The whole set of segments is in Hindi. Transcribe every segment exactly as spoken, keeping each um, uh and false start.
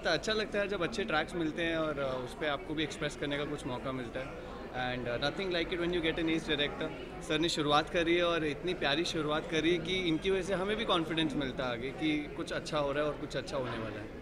बहुत अच्छा लगता है जब अच्छे ट्रैक्स मिलते हैं और उस पर आपको भी एक्सप्रेस करने का कुछ मौका मिलता है। And nothing like it when you get an as director. Sir ने शुरुआत करी है और इतनी प्यारी शुरुआत करी कि इनकी वजह से हमें भी कॉन्फिडेंस मिलता है आगे कि कुछ अच्छा हो रहा है और कुछ अच्छा होने वाला है।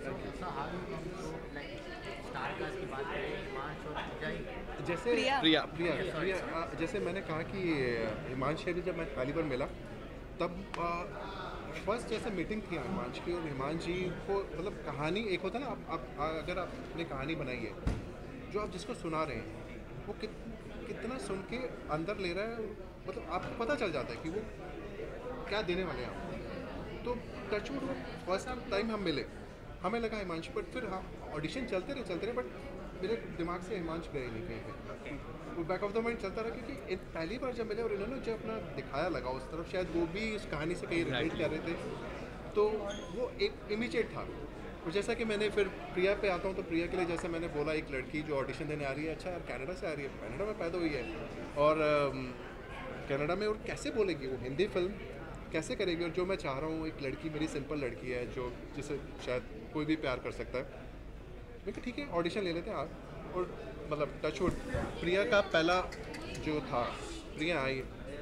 जैसे प्रिया प्रिया प्रिया आ, जैसे मैंने कहा कि हिमांश से भी जब मैं पहली बार मिला तब फर्स्ट जैसे मीटिंग थी हिमांश की, और हिमांश जी को मतलब कहानी एक होता है ना, आप, आप अगर आपने कहानी बनाई है जो आप जिसको सुना रहे हैं वो कि, कितना सुन के अंदर ले रहा है, मतलब आपको पता चल जाता है कि वो क्या देने वाले हैं आपको। तो टचवुड फर्स्ट टाइम हम मिले, हमें लगा हिमांश, बट फिर हाँ ऑडिशन चलते रहे चलते रहे बट मेरे दिमाग से हिमांश गए नहीं कहीं पे, वो बैक ऑफ द माइंड चलता रहा क्योंकि पहली बार जब मिले और इन्होंने जो अपना दिखाया लगा उस तरफ, शायद वो भी इस कहानी से कहीं रिलेट कर रहे थे, तो वो एक इमीडिएट था। और जैसा कि मैंने फिर प्रिया पे आता हूँ, तो प्रिया के लिए जैसे मैंने बोला, एक लड़की जो ऑडिशन देने आ रही है, अच्छा यार कनाडा से आ रही है, कनाडा में पैदा हुई है और कनाडा में, और कैसे बोलेगी वो हिंदी फिल्म कैसे करेगी, और जो मैं चाह रहा हूँ एक लड़की, मेरी सिंपल लड़की है जो जिसे शायद कोई भी प्यार कर सकता है, मैं कहा ठीक है ऑडिशन ले लेते हैं आप। और मतलब टचवुड प्रिया का पहला जो था, प्रिया आई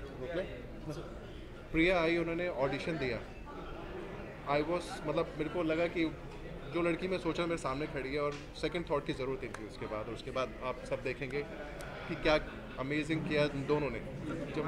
प्रिया आई उन्होंने ऑडिशन दिया, आई वॉज मतलब मेरे को लगा कि जो लड़की मैं सोचा मेरे सामने खड़ी है, और सेकंड थॉट की ज़रूरत थी उसके बाद, और उसके बाद आप सब देखेंगे कि क्या अमेजिंग किया दोनों ने। जो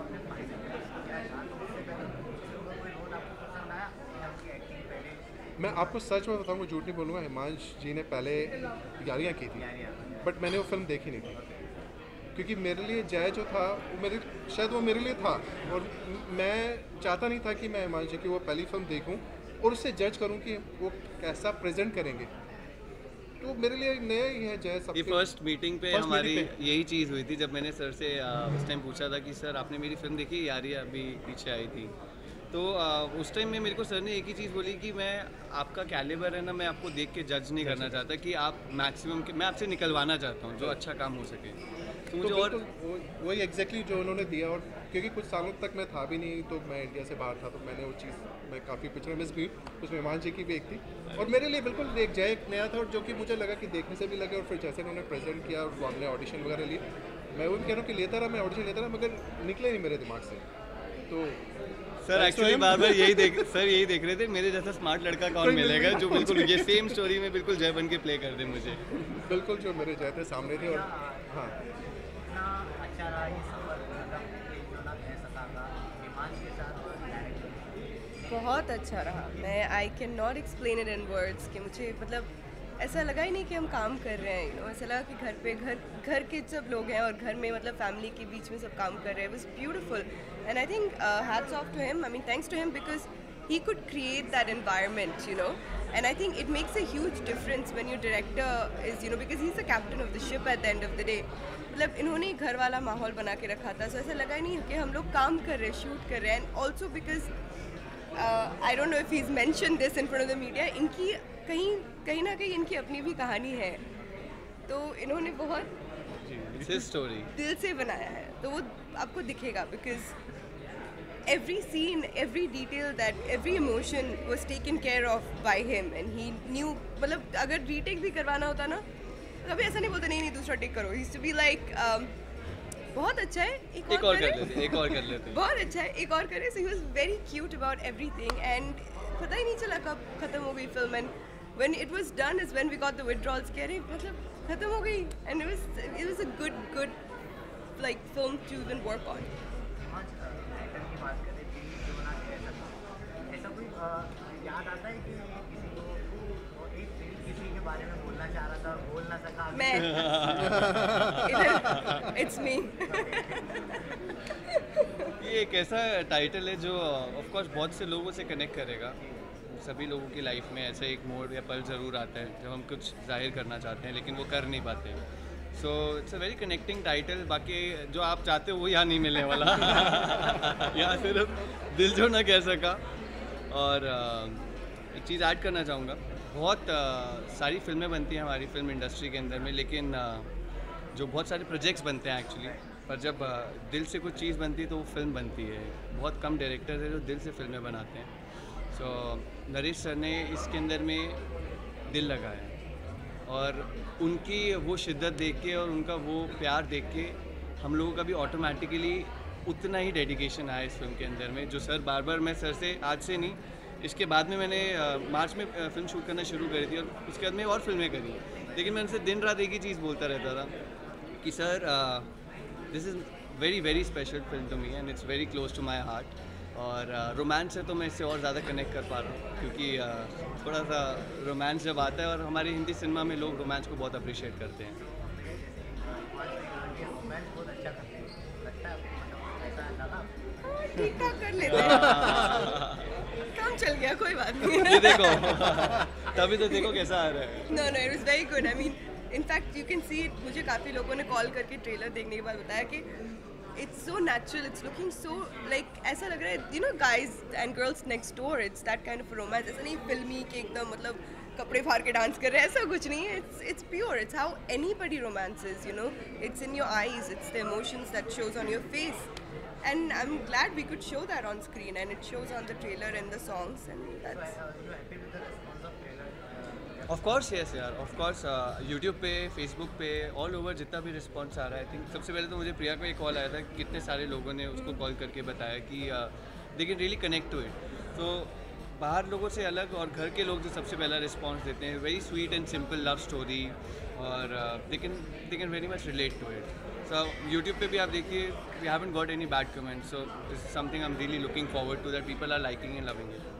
मैं आपको सच में बताऊंगा, झूठ नहीं बोलूँगा, हिमांश जी ने पहले यारियाँ की थी बट मैंने वो फिल्म देखी नहीं थी, क्योंकि मेरे लिए जय जो था वो मेरे शायद वो मेरे लिए था, और मैं चाहता नहीं था कि मैं हिमांश जी की वो पहली फिल्म देखूं और उससे जज करूं कि वो कैसा प्रेजेंट करेंगे, तो मेरे लिए नया ही है जय। सब ये फर्स्ट मीटिंग पे हमारी यही चीज़ हुई थी जब मैंने सर से उस टाइम पूछा था कि सर आपने मेरी फिल्म देखी, यारी अभी पीछे आई थी, तो उस टाइम में मेरे को सर ने एक ही चीज़ बोली कि मैं आपका कैलिबर है ना, मैं आपको देख के जज नहीं करना चाहता कि आप मैक्सिमम, मैं आपसे निकलवाना चाहता हूँ जो अच्छा काम हो सके। तो मुझे और वही एग्जैक्टली जो उन्होंने दिया, और क्योंकि कुछ सालों तक मैं था भी नहीं, तो मैं इंडिया से बाहर था, तो मैंने वो चीज़ मैं काफ़ी पिक्चर मिस की, उसमें हिमांश जी की भी एक थी, और मेरे लिए बिल्कुल एक जय एक नया था, और जो कि मुझे लगा कि देखने से भी लगे, और फिर जैसे उन्होंने प्रेजेंट किया और हमने ऑडिशन वगैरह लिए, मैं वो भी कह रहा हूँ कि लेता रहा, मैं ऑडिशन लेता रहा, मगर निकले नहीं मेरे दिमाग से। तो सर एक्चुअली बार बार यही देख सर यही देख रहे थे मेरे जैसा स्मार्ट लड़का कौन मिलेगा जो बिल्कुल ये सेम स्टोरी में बिल्कुल जय बन के प्ले कर दे मुझे। बिल्कुल जो मेरे जय थे सामने थे, और हाँ बहुत अच्छा रहा। मैं I can not explain it in words कि मुझे मतलब ऐसा लगा ही नहीं कि हम काम कर रहे हैं, यू नो, ऐसा लगा कि घर पे घर घर के सब लोग हैं और घर में मतलब फैमिली के बीच में सब काम कर रहे हैं। It was beautiful and I think hats off to him, I mean thanks to him because he could create that environment, you know, and I think it makes a huge difference when your director is, you know, because he's the captain of the ship at the end of the day. मतलब इन्होंने घर वाला माहौल बना के रखा था, so ऐसा लगा ही नहीं कि हम लोग काम कर रहे हैं, शूट कर रहे हैं, and also because uh, I don't know if he's mentioned this in front of the media, इनकी कहीं कहीं ना कहीं इनकी अपनी भी कहानी है, तो इन्होंने बहुत स्टोरी दिल से बनाया है, तो वो आपको दिखेगा because every scene, every detail, that every emotion was taken care of by him and he knew. मतलब अगर रीटेक भी करवाना होता ना, कभी ऐसा नहीं बोलता नहीं नहीं दूसरा टेक करो, he used to be like um, बहुत अच्छा है एक, एक और कर लेते एक और कर लेते बहुत अच्छा है एक और करे, so he was very cute about everything and पता ही नहीं चला कब खत्म हो गई film, and when it was done is when we got the withdrawals कि अरे मतलब खत्म हो गई, and it was it was a good good like film to even work on. याद आता है कि किसी को वो एक किसी के बारे में बोलना चाह रहा था, बोल ना सका, मैं इट्स मी। ये एक ऐसा टाइटल है जो ऑफ कोर्स बहुत से लोगों से कनेक्ट करेगा, सभी लोगों की लाइफ में ऐसा एक मोड़ या पल ज़रूर आता है जब हम कुछ जाहिर करना चाहते हैं लेकिन वो कर नहीं पाते, so it's a very connecting title. बाकी जो आप चाहते हो वो यहाँ नहीं मिलने वाला यहाँ सिर्फ दिल जो ना कह सका। और uh, एक चीज़ ऐड करना चाहूँगा, बहुत uh, सारी फिल्में बनती हैं हमारी फिल्म इंडस्ट्री के अंदर में, लेकिन uh, जो बहुत सारे प्रोजेक्ट्स बनते हैं एक्चुअली, पर जब uh, दिल से कुछ चीज़ बनती है तो वो फिल्म बनती है। बहुत कम डायरेक्टर हैं जो दिल से फिल्में बनाते हैं। सो so, नरेश सर ने इसके अंदर में दिल लगाया है। और उनकी वो शिद्दत देख के और उनका वो प्यार देख के हम लोगों का भी ऑटोमेटिकली उतना ही डेडिकेशन आया इस फिल्म के अंदर में। जो सर बार बार मैं सर से आज से नहीं, इसके बाद में मैंने मार्च में फ़िल्म शूट करना शुरू करी थी और उसके बाद में और फिल्में करी, लेकिन मैं उनसे दिन रात एक ही चीज़ बोलता रहता था कि sir this is very very special film to me and it's very close to my heart. और रोमांस है तो मैं इससे और ज़्यादा कनेक्ट कर पा रहा हूँ, क्योंकि uh, थोड़ा सा रोमांस जब आता है, और हमारे हिंदी सिनेमा में लोग रोमांस को बहुत अप्रिशिएट करते हैं। ठीक ठाक कर लेते हैं, काम चल गया, कोई बात नहीं। ये देखो तभी तो देखो कैसा आ रहा है। No no it was very good. I mean in fact you can see it. मुझे काफ़ी लोगों ने कॉल करके ट्रेलर देखने के बाद बताया कि it's so natural, it's looking so like ऐसा लग रहा है you know guys and girls next door, it's that kind of romance. ऐसा नहीं फिल्मी कि एकदम मतलब कपड़े फाड़ के डांस कर रहे हैं, ऐसा कुछ नहीं है। It's it's pure, it's how anybody romances, you know, it's in your eyes, it's the emotions that shows on your face, and I'm glad we could show that on screen, and it shows on the trailer and the songs, and that's of course yes यार, ऑफ कोर्स यूट्यूब पे, फेसबुक पे, ऑल ओवर जितना भी रिस्पॉन्स आ रहा है। आई थिंक सबसे पहले तो मुझे प्रिया को एक कॉल आया था, कितने सारे लोगों ने उसको कॉल करके बताया कि they can really connect to it. तो बाहर लोगों से अलग और घर के लोग जो सबसे पहला रिस्पॉन्स देते हैं, very sweet and simple love story, और they can they can very much relate to it. So YouTube पे भी आप देखिए, we haven't got any bad comments, so this is something I am really looking forward to, that people are liking and loving it.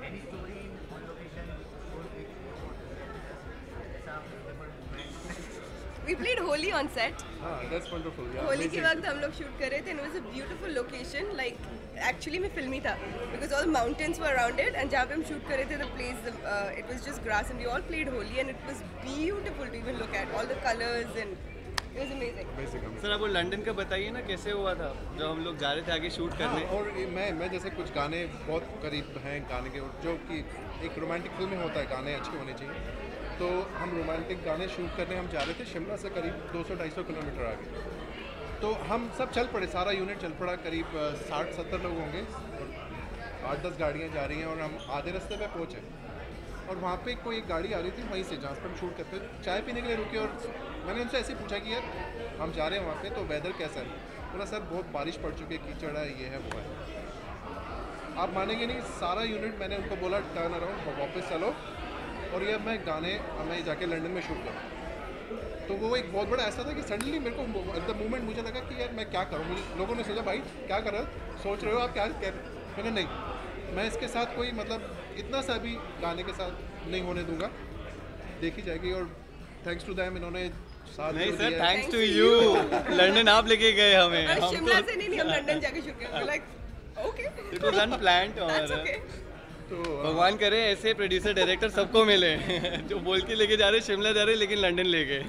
we played Holi on set. हाँ, that's wonderful. Yeah, होली के amazing. वक्त हम लोग शूट कर रहे थे, and it was a beautiful location. Like actually में फिल्मी था because all mountains were around it, and जहाँ पे हम शूट कर रहे थे the place uh, it was just grass, and we all played Holi, and it was beautiful to even look at all the colors, and it was amazing. Amazing, amazing. Sir आप वो लंदन का बताइए ना, कैसे हुआ था जब हम लोग जा रहे थे आगे शूट हाँ, करने? और ये मैं मैं जैसे कुछ गाने बहुत करीब हैं गाने के, जो कि एक रोमांटिक फिल्म में होता है गाने अच्छे होने चाहिए, तो हम रोमांटिक गाने शूट करने हम जा रहे थे शिमला से करीब दो सौ ढाई सौ किलोमीटर आगे। तो हम सब चल पड़े, सारा यूनिट चल पड़ा, करीब साठ सत्तर लोग होंगे, आठ दस गाड़ियाँ जा रही हैं, और हम आधे रास्ते पे पहुँचे, और वहाँ पे कोई एक गाड़ी आ रही थी वहीं से जहाँ पर हम शूट करते थे, चाय पीने के लिए रुके, और मैंने उनसे ऐसे पूछा कि यार हम जा रहे हैं वहाँ पे, तो वेदर कैसा है? बोला सर बहुत बारिश पड़ चुकी है, कीचड़ है, ये है वो है। आप मानेंगे नहीं, सारा यूनिट मैंने उनको बोला टर्न अराउंड, वापस चलो, और ये मैं गाने मैं जाके लंदन में शूट करूँ। तो वो एक बहुत बड़ा ऐसा था कि सडनली मेरे को एट द मोमेंट मुझे लगा कि यार मैं क्या करूँ। मुझे लोगों ने सोचा भाई क्या कर रहे हो, सोच रहे हो आप क्या कह रहे हो? मैंने नहीं, मैं इसके साथ कोई मतलब इतना सा भी गाने के साथ नहीं होने दूंगा, देखी जाएगी। और थैंक्स टू दैम, इन्होंने साथ नहीं जो सर, दिया है। थैंक्स टू यू, लंदन आप लेके गए हमें। अरे हम शिमला तो से नहीं नहीं हम लंदन जाके शूट कर, like okay it was unplanned, that's और ओके। तो भगवान करे ऐसे प्रोड्यूसर डायरेक्टर सबको मिले जो बोल के लेके जा रहे शिमला जा रहे लेकिन लंदन ले गए।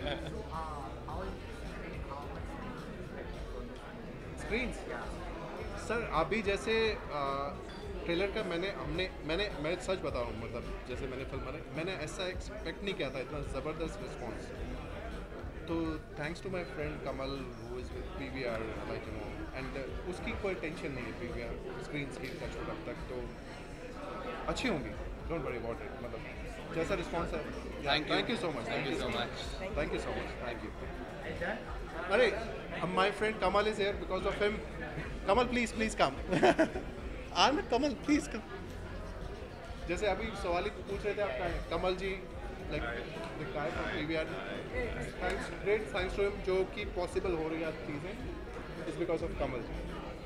स्क्रीन्स सर अभी जैसे ट्रेलर का मैंने हमने मैंने मैं सच बता रहा हूँ, मतलब जैसे मैंने फिल्म बनाई, मैंने ऐसा एक्सपेक्ट नहीं किया था, इतना ज़बरदस्त रिस्पॉन्स। तो thanks to my friend Kamal who is with P V R, like you know, and उसकी कोई टेंशन नहीं है पी वी आर स्क्रीन की टच अब तक, तो अच्छी होंगी, डोंट वरी अबाउट इट। मतलब जैसा रिस्पॉन्स है, Thank you. Thank you so much, Thank you so much. Thank you so much, thank you. अरे my friend Kamal is here because of him. Kamal please please come on Kamal please कम। जैसे अभी सवाल ही पूछ रहे थे आप, कहाँ हैं Kamal ji, like the guy from PVR, thanks great thanks to him, जो कि पॉसिबल हो रही है चीज़ें is because of Kamal ji.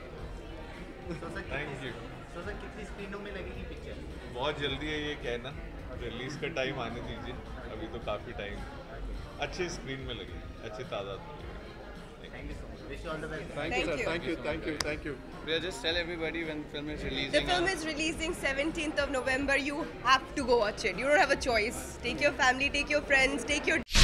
Thank you. तो सर कितनी स्क्रीनों में लगेगी पिक्चर? बहुत जल्दी है ये कहना, रिलीज़ का टाइम आने दीजिए, अभी तो काफ़ी टाइम, अच्छे स्क्रीन में लगे, अच्छे तादाद में लगे। Thank you so much, wish you all the best. Thank you sir, thank you thank you thank you. Priya, just tell everybody when film is The releasing. film is releasing seventeenth of November. You have to go watch it. You don't have a choice. Take your family, take your friends, take your